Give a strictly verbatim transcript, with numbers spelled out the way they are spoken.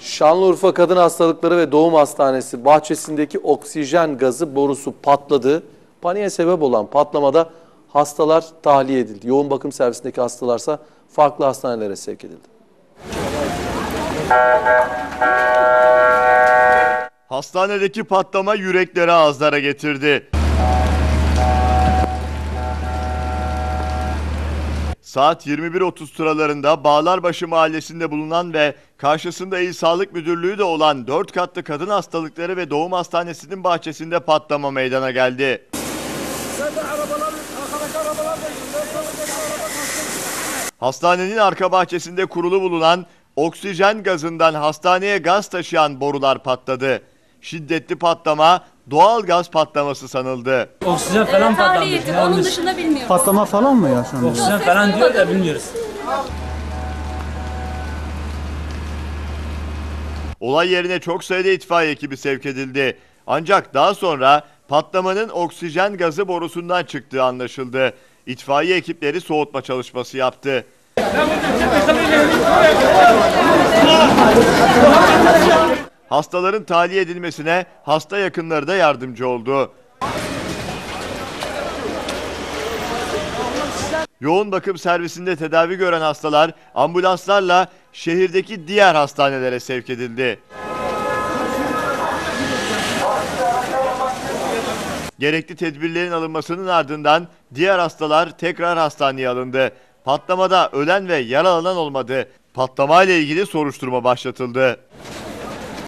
Şanlıurfa Kadın Hastalıkları ve Doğum Hastanesi bahçesindeki oksijen gazı borusu patladı. Paniğe sebep olan patlamada hastalar tahliye edildi. Yoğun bakım servisindeki hastalarsa farklı hastanelere sevk edildi. Hastanedeki patlama yürekleri ağızlara getirdi. Saat yirmi bir otuz sıralarında Bağlarbaşı mahallesinde bulunan ve karşısında İl Sağlık Müdürlüğü de olan dört katlı Kadın Hastalıkları ve Doğum Hastanesi'nin bahçesinde patlama meydana geldi. Hastanenin arka bahçesinde kurulu bulunan oksijen gazından hastaneye gaz taşıyan borular patladı. Şiddetli patlama doğal gaz patlaması sanıldı. Oksijen falan Evet, patlamış. ettik. Onun dışında bilmiyoruz. Patlama falan mı yaşandı? Oksijen falan diyor da bilmiyoruz. Olay yerine çok sayıda itfaiye ekibi sevk edildi. Ancak daha sonra patlamanın oksijen gazı borusundan çıktığı anlaşıldı. İtfaiye ekipleri soğutma çalışması yaptı. Hastaların tahliye edilmesine hasta yakınları da yardımcı oldu. Yoğun bakım servisinde tedavi gören hastalar ambulanslarla şehirdeki diğer hastanelere sevk edildi. Gerekli tedbirlerin alınmasının ardından diğer hastalar tekrar hastaneye alındı. Patlamada ölen ve yaralanan olmadı. Patlamayla ilgili soruşturma başlatıldı.